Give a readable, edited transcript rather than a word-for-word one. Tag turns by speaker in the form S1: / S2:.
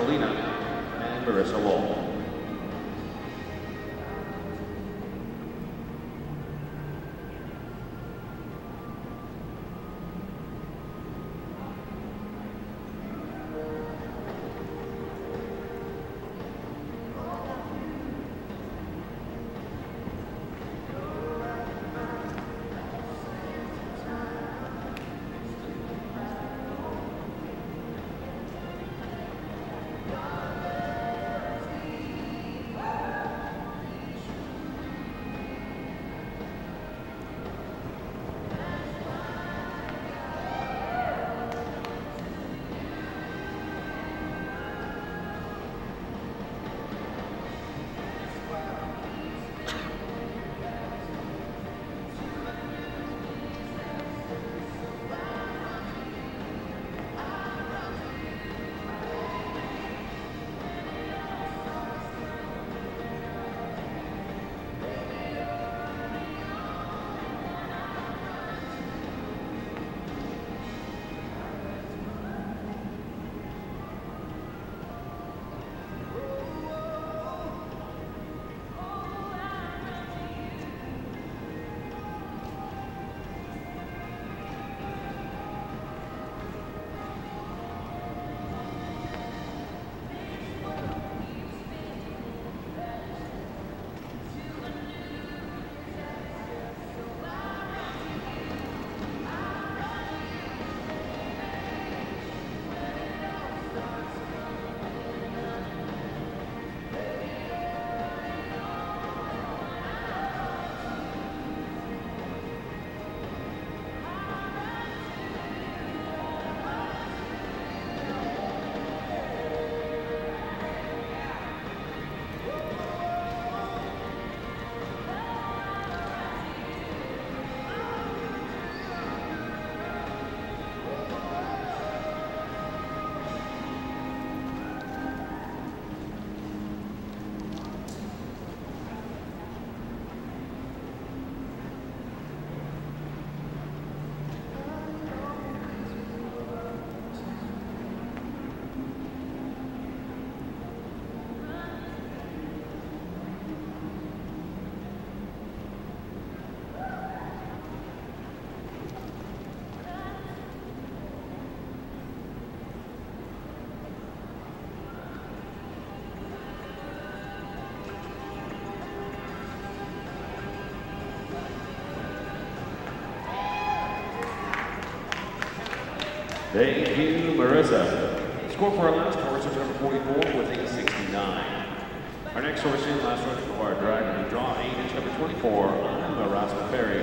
S1: Marcelina and Marissa Wall. Thank you, Marissa. Score for our last horse is number 44 with a 69. Our next horse in last running for our drag, draw 8 is number 24, Rascal Ferry.